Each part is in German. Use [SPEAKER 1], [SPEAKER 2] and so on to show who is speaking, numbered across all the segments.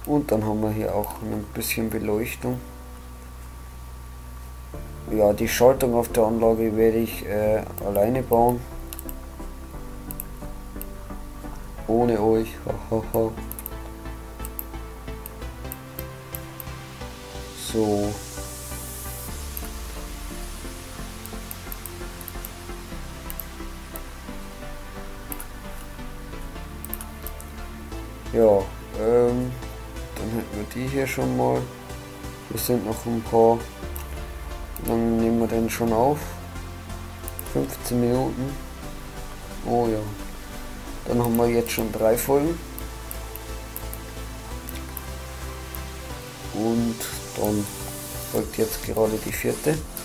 [SPEAKER 1] Und dann haben wir hier auch ein bisschen Beleuchtung. Ja, die Schaltung auf der Anlage werde ich alleine bauen. Ohne euch. Hahaha. So. Ja, dann hätten wir die hier schon mal. Wir sind noch ein paar. Dann nehmen wir den schon auf. 15 Minuten. Oh ja. Dann haben wir jetzt schon 3 Folgen. Und dann folgt jetzt gerade die 4.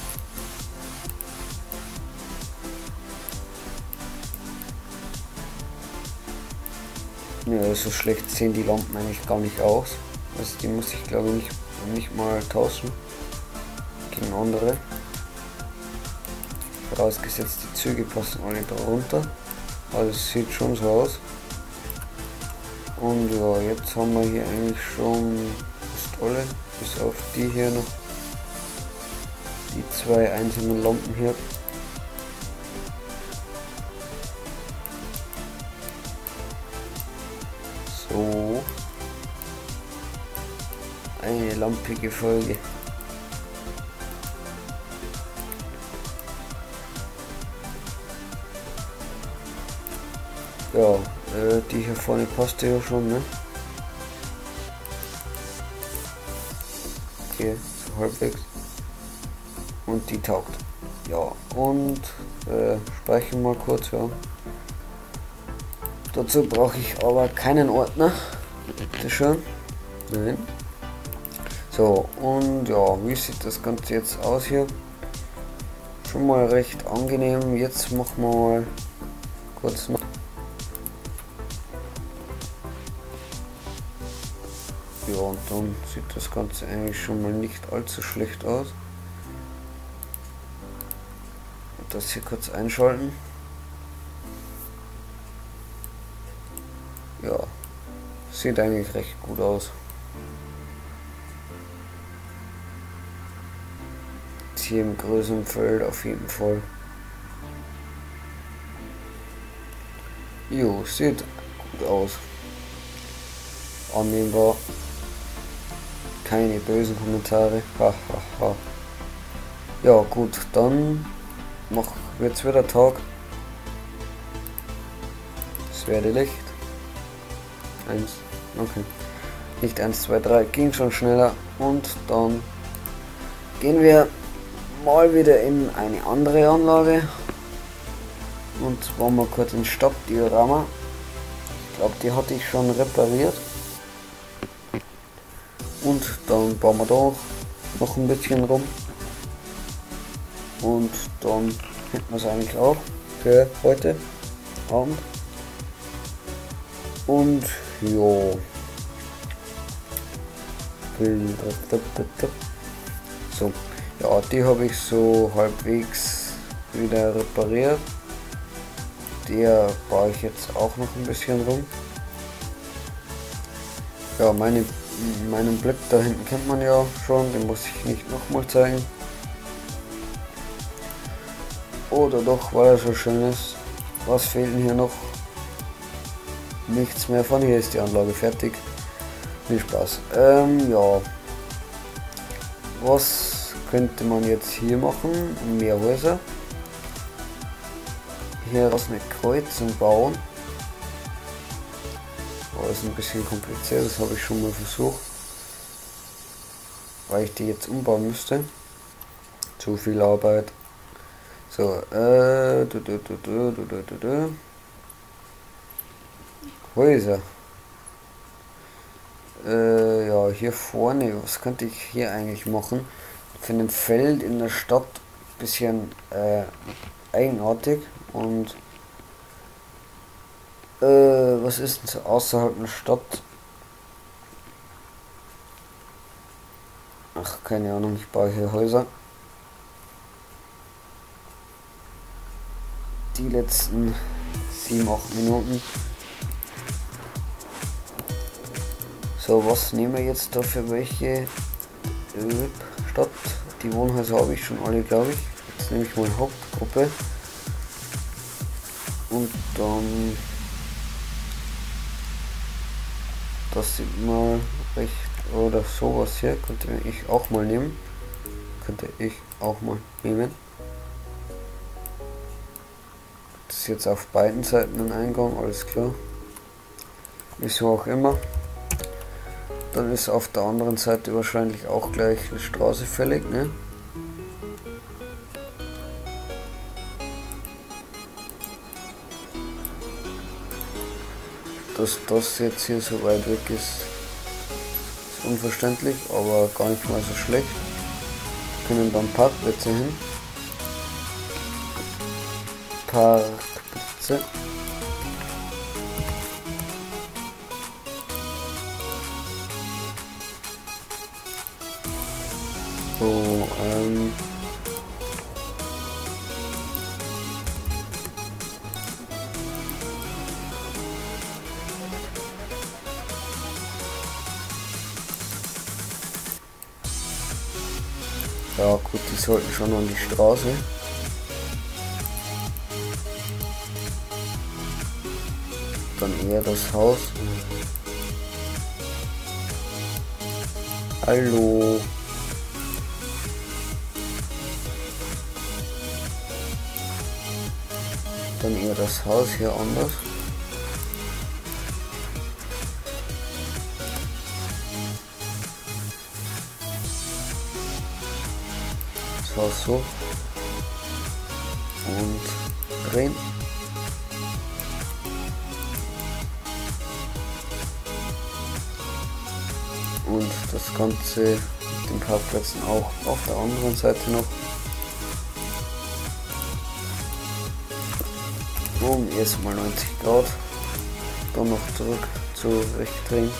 [SPEAKER 1] Ja, so schlecht sehen die Lampen eigentlich gar nicht aus. Also die muss ich glaube ich nicht mal tauschen gegen andere. Vorausgesetzt die Züge passen alle darunter. Also es sieht schon so aus. Und ja, jetzt haben wir hier eigentlich schon fast alle, bis auf die hier noch. Die 2 einzelnen Lampen hier. So. Eine lampige Folge. Ja, die hier vorne passte ja schon, ne? Okay, so halbwegs. Und die taugt. Ja, und speichern mal kurz, ja. Dazu brauche ich aber keinen Ordner. Bitte schön. Nein. So, und ja, wie sieht das Ganze jetzt aus hier? Schon mal recht angenehm. Jetzt machen wir mal kurz noch. Ja, und dann sieht das Ganze eigentlich schon mal nicht allzu schlecht aus. Und das hier kurz einschalten. Ja, sieht eigentlich recht gut aus. Jetzt hier im größeren Feld auf jeden Fall. Jo, sieht gut aus. Annehmbar. Keine bösen Kommentare. Hahaha. Ja gut, dann wird es wieder Tag. Es werde Licht. 1, okay. Nicht 1, 2, 3, ging schon schneller. Und dann gehen wir mal wieder in eine andere Anlage. Und zwar mal kurz ins Stadtdiorama. Ich glaube, die hatte ich schon repariert. Und dann bauen wir da noch ein bisschen rum. Und dann hätten wir es eigentlich auch für heute Abend. Und jo. So, ja, die habe ich so halbwegs wieder repariert. Der baue ich jetzt auch noch ein bisschen rum. Ja, meinen Blick da hinten kennt man ja schon, den muss ich nicht nochmal zeigen. Oder doch, weil er so schön ist. Was fehlt denn hier noch? Nichts mehr, von hier ist die Anlage fertig. Viel Spaß. Ja. Was könnte man jetzt hier machen? Mehr Häuser. Hier was eine Kreuzung bauen. Das ist ein bisschen kompliziert, das habe ich schon mal versucht. Weil ich die jetzt umbauen müsste. Zu viel Arbeit. So, Häuser. Ja, hier vorne, was könnte ich hier eigentlich machen? Für ein Feld in der Stadt bisschen eigenartig und was ist denn so außerhalb der Stadt? Ach, keine Ahnung, ich baue hier Häuser. Die letzten 7, 8 Minuten. So, was nehmen wir jetzt da für welche Stadt? Die Wohnhäuser habe ich schon alle, glaube ich. Jetzt nehme ich mal Hauptgruppe. Und dann das sieht mal recht, oder sowas hier könnte ich auch mal nehmen. Das ist jetzt auf beiden Seiten ein Eingang, alles klar. Wieso auch immer. Dann ist auf der anderen Seite wahrscheinlich auch gleich eine Straße fällig, ne? Dass das jetzt hier so weit weg ist, ist unverständlich, aber gar nicht mal so schlecht. Wir können dann Parkplätze hin. Parkplätze. So, ja gut, die sollten schon an die Straße. Dann eher das Haus. Hallo. Dann eher das Haus hier anders. Das Haus so. Und drehen. Und das Ganze mit den Parkplätzen auch auf der anderen Seite noch. Um erstmal 90 Grad, dann noch zurück zurecht drehen.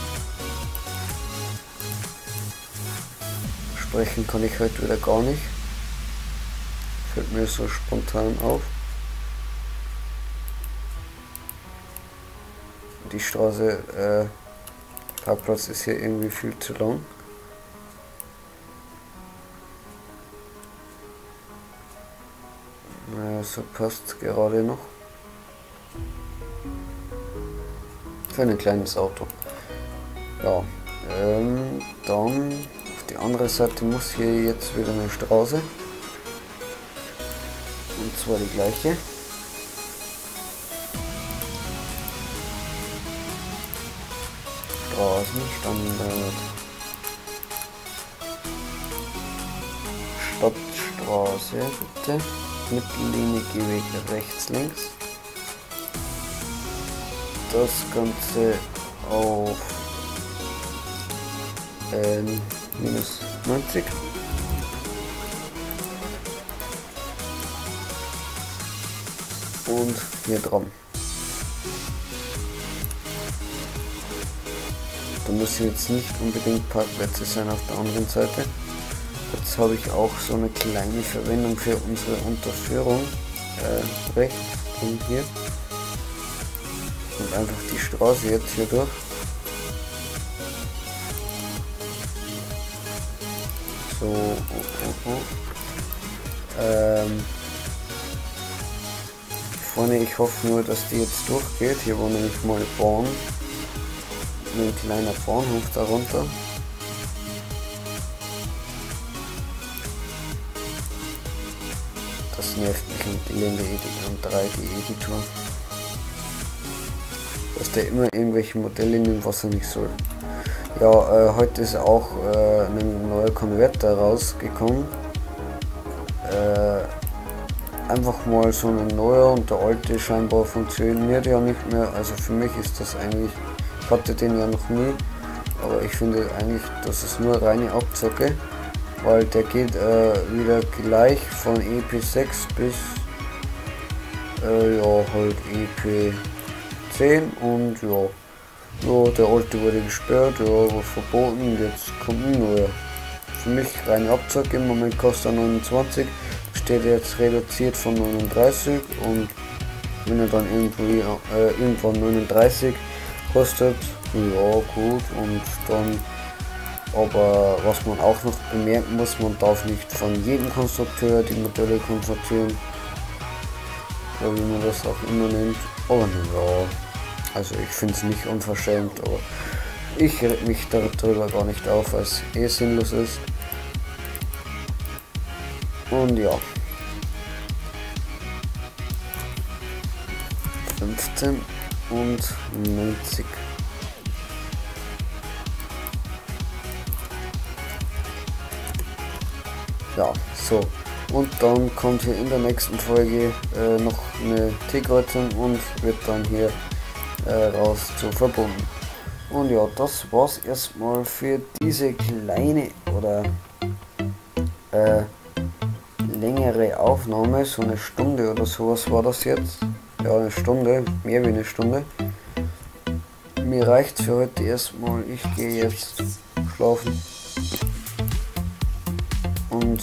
[SPEAKER 1] Sprechen kann ich heute wieder gar nicht, fällt mir so spontan auf. Die Straße, Parkplatz ist hier irgendwie viel zu lang. Naja, so passt gerade noch. Für ein kleines Auto. Ja, dann auf die andere Seite muss hier jetzt wieder eine Straße. Und zwar die gleiche. Straßenstandard. Stadtstraße, bitte. Mittellinie Gehweg rechts, links. Das Ganze auf minus 90. Und hier dran. Da müssen jetzt nicht unbedingt Parkplätze sein auf der anderen Seite. Jetzt habe ich auch so eine kleine Verwendung für unsere Unterführung rechts und hier. Und einfach die Straße jetzt hier durch. So, vorne, ich hoffe nur, dass die jetzt durchgeht. Hier war nämlich mal eine Bahn, ein kleiner Bahnhof darunter. Das nervt mich und die Länder und 3D-Editor. Dass der immer irgendwelche Modelle nimmt, was er nicht soll. Ja, heute ist auch ein neuer Konverter rausgekommen. Einfach mal so ein neuer, und der alte scheinbar funktioniert ja nicht mehr. Also für mich ist das eigentlich, ich hatte den ja noch nie, aber ich finde eigentlich, das ist nur reine Abzocke, weil der geht wieder gleich von EP6 bis ja halt EP10 und ja. Ja, der alte wurde gesperrt, ja, war verboten, jetzt kommt ein neuer. Für mich reine Abzocke, im Moment kostet er 29, steht jetzt reduziert von 39 und wenn er dann irgendwie irgendwann 39 kostet, Ja, gut, und dann, aber was man auch noch bemerken muss, man darf nicht von jedem Konstrukteur die Modelle konstruieren, oder wie man das auch immer nennt. Aber ja, also ich finde es nicht unverschämt, aber ich reg mich darüber gar nicht auf, weil es eh sinnlos ist. Und ja. 15 und 90. Ja, so. Und dann kommt hier in der nächsten Folge noch eine T-Kreuzung und wird dann hier raus zu verbunden. Und ja, das war's erstmal für diese kleine oder längere Aufnahme. So eine Stunde oder sowas war das jetzt. Ja, eine Stunde, mehr wie eine Stunde. Mir reicht's für heute erstmal. Ich gehe jetzt schlafen. Und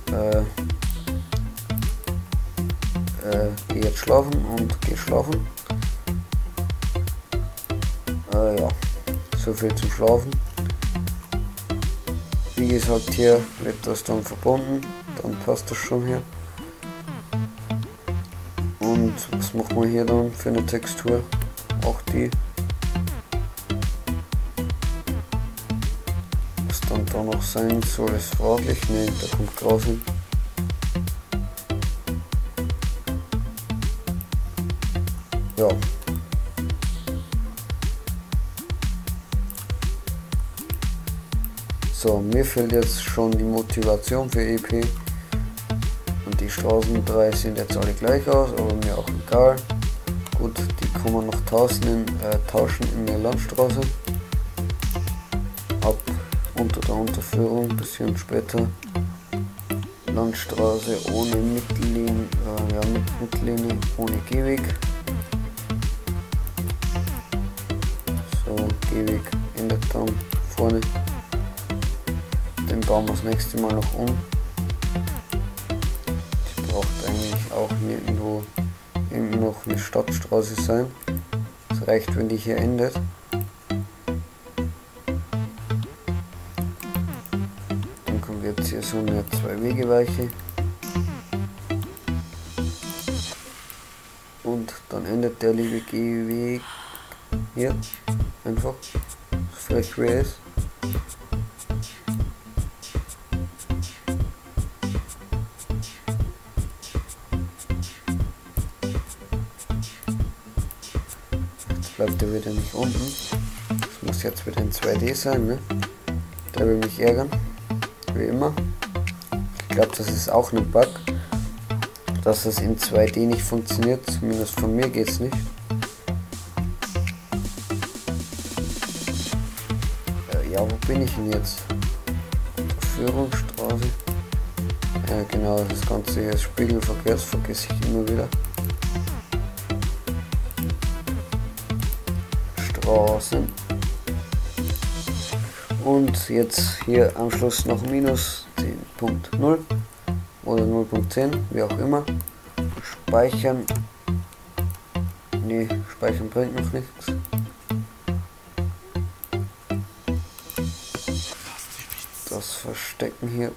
[SPEAKER 1] gehe jetzt schlafen und gehe schlafen. Ja, so viel zum Schlafen. Wie gesagt, hier wird das dann verbunden, dann passt das schon hier. Und was machen wir hier dann für eine Textur? Auch die. Was dann da noch sein soll, ist fraglich. Ne, da kommt Gras hin. Ja. So, mir fehlt jetzt schon die Motivation für EP. Und die Straßen 3 sind jetzt alle gleich aus, aber mir auch egal. Gut, die kann man noch tauschen in der Landstraße. Ab unter der Unterführung, ein bisschen später. Landstraße ohne Mittellinie, mit Mittellinie, ohne Gehweg. So, Gehweg endet dann vorne. Den bauen wir das nächste Mal noch um. Die braucht eigentlich auch nirgendwo noch eine Stadtstraße sein. Es reicht, wenn die hier endet. Dann kommt jetzt hier so eine 2-Wege-Weiche. Und dann endet der liebe Gehweg hier. Einfach. So frech wie er ist. Bleibt er wieder nicht unten. Das muss jetzt wieder in 2D sein, ne? Der will mich ärgern. Wie immer. Ich glaube, das ist auch ein Bug, dass das in 2D nicht funktioniert. Zumindest von mir geht es nicht. Ja, wo bin ich denn jetzt? Führungsstraße. Ja, genau, das Ganze hier ist Spiegelverkehr, das vergesse ich immer wieder. Und jetzt hier am Schluss noch minus 10.0 oder 0.10, wie auch immer. Speichern. Ne, speichern bringt noch nichts. Das verstecken hier.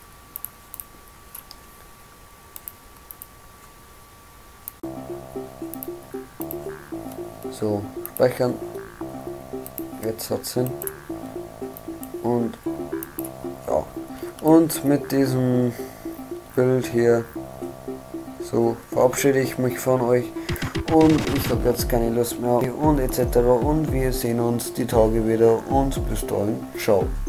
[SPEAKER 1] So, speichern. Jetzt hat es Sinn. Und ja. Und mit diesem Bild hier so verabschiede ich mich von euch. Und ich habe jetzt keine Lust mehr und etc. Und wir sehen uns die Tage wieder und bis dahin. Ciao.